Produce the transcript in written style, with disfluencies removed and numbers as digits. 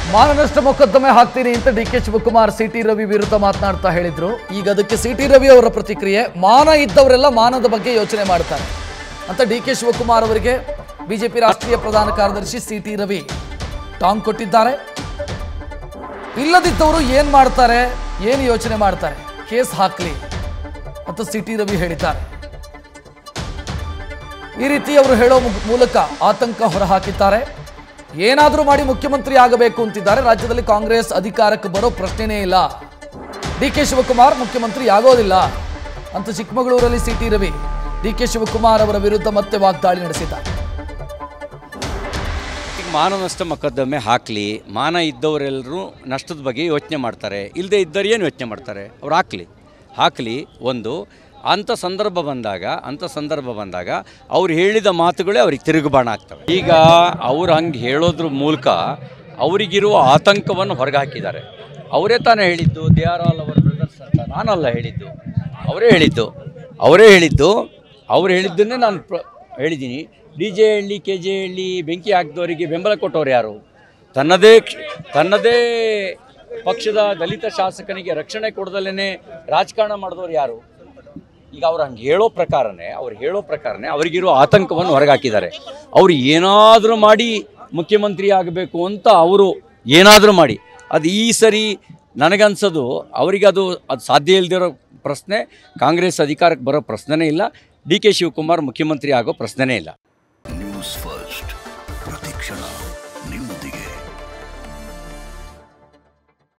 ಮಾನನಷ್ಟ ಮೊಕದ್ದಮೆ ಹಾಕ್ತೀನಿ ಅಂತ ಡಿಕೆ ಶಿವಕುಮಾರ್ ಸಿಟಿ ರವಿ ವಿರುದ್ಧ ಮಾತನಾಡ್ತಾ ಹೇಳಿದ್ರು. ಈಗ ಅದಕ್ಕೆ ಸಿಟಿ ರವಿ ಅವರ ಪ್ರತಿಕ್ರಿಯೆ, ಮಾನ ಇದ್ದವರೆಲ್ಲ ಮಾನದ ಬಗ್ಗೆ ಯೋಚನೆ ಮಾಡ್ತಾರೆ ಅಂತ ಡಿಕೆ ಶಿವಕುಮಾರ್ ಅವರಿಗೆ ಬಿಜೆಪಿ ರಾಷ್ಟ್ರೀಯ ಪ್ರಧಾನ ಕಾರ್ಯದರ್ಶಿ ಸಿಟಿ ರವಿ ಟಾಂಗ್ ಕೊಟ್ಟಿದ್ದಾರೆ. ಇಲ್ಲದಿದ್ದವರು ಏನ್ ಮಾಡ್ತಾರೆ, ಏನು ಯೋಚನೆ ಮಾಡ್ತಾರೆ, ಕೇಸ್ ಹಾಕ್ಲಿ ಅಂತ ಸಿಟಿ ರವಿ ಹೇಳಿದ್ದಾರೆ. ಈ ರೀತಿ ಅವರು ಹೇಳೋ ಮೂಲಕ ಆತಂಕ ಹೊರಹಾಕಿದ್ದಾರೆ. ಏನಾದರೂ ಮಾಡಿ ಮುಖ್ಯಮಂತ್ರಿ ಆಗಬೇಕು ಅಂತಿದ್ದಾರೆ. ರಾಜ್ಯದಲ್ಲಿ ಕಾಂಗ್ರೆಸ್ ಅಧಿಕಾರಕ್ಕೆ ಬರೋ ಪ್ರಶ್ನೆನೇ ಇಲ್ಲ, ಡಿಕೆ ಶಿವಕುಮಾರ್ ಮುಖ್ಯಮಂತ್ರಿ ಆಗೋದಿಲ್ಲ ಅಂತ ಚಿಕ್ಕಮಗಳೂರಲ್ಲಿ ಸಿಟಿ ರವಿ ಡಿಕೆ ಶಿವಕುಮಾರ್ ಅವರ ವಿರುದ್ಧ ಮತ್ತೆ ವಾಗ್ದಾಳಿ ನಡೆಸಿದ್ದಾರೆ. ಮಾನನಷ್ಟ ಮೊಕದ್ದಮೆ ಹಾಕಲಿ, ಮಾನ ಇದ್ದವರೆಲ್ಲರೂ ನಷ್ಟದ ಬಗ್ಗೆ ಯೋಚನೆ ಮಾಡ್ತಾರೆ, ಇಲ್ಲದೆ ಇದ್ದವರು ಏನು ಯೋಚನೆ ಮಾಡ್ತಾರೆ, ಅವ್ರು ಹಾಕಲಿ. ಒಂದು ಅಂಥ ಸಂದರ್ಭ ಬಂದಾಗ ಅವ್ರು ಹೇಳಿದ ಮಾತುಗಳೇ ಅವ್ರಿಗೆ ತಿರುಗುಬಾಣ ಆಗ್ತವೆ. ಈಗ ಅವ್ರು ಹಂಗೆ ಹೇಳೋದ್ರ ಮೂಲಕ ಅವರಿಗಿರುವ ಆತಂಕವನ್ನು ಹೊರಗೆ ಹಾಕಿದ್ದಾರೆ. ಅವರೇ ತಾನೇ ಹೇಳಿದ್ದು, they are all our brothers ಅಂತ. ನಾನಲ್ಲ ಹೇಳಿದ್ದು, ಅವರೇ ಹೇಳಿದ್ದು. ಅವ್ರು ಹೇಳಿದ್ದನ್ನೇ ನಾನು ಹೇಳಿದ್ದೀನಿ. D J Halli, K J Halli ಬೆಂಕಿ ಹಾಕಿದವರಿಗೆ ಬೆಂಬಲ ಕೊಟ್ಟವ್ರು ಯಾರು? ತನ್ನದೇ ಪಕ್ಷದ ದಲಿತ ಶಾಸಕನಿಗೆ ರಕ್ಷಣೆ ಕೊಡದಲ್ಲೇ ರಾಜಕಾರಣ ಮಾಡಿದವರು ಯಾರು? ಈಗ ಅವ್ರು ಹಂಗೆ ಹೇಳೋ ಪ್ರಕಾರನೇ ಅವರಿಗಿರೋ ಆತಂಕವನ್ನು ಹೊರಗಾಕಿದ್ದಾರೆ. ಅವರು ಏನಾದರೂ ಮಾಡಿ ಮುಖ್ಯಮಂತ್ರಿ ಆಗಬೇಕು ಅಂತ ಅವರು ಏನಾದರೂ ಮಾಡಿ, ಅದು ಈ ಸರಿ ನನಗನ್ಸೋದು ಅವರಿಗೆ ಅದು ಸಾಧ್ಯ ಇಲ್ಲದಿರೋ ಪ್ರಶ್ನೆ. ಕಾಂಗ್ರೆಸ್ ಅಧಿಕಾರಕ್ಕೆ ಬರೋ ಪ್ರಶ್ನೆನೇ ಇಲ್ಲ, ಡಿ ಕೆ ಶಿವಕುಮಾರ್ ಮುಖ್ಯಮಂತ್ರಿ ಆಗೋ ಪ್ರಶ್ನೆನೇ ಇಲ್ಲ.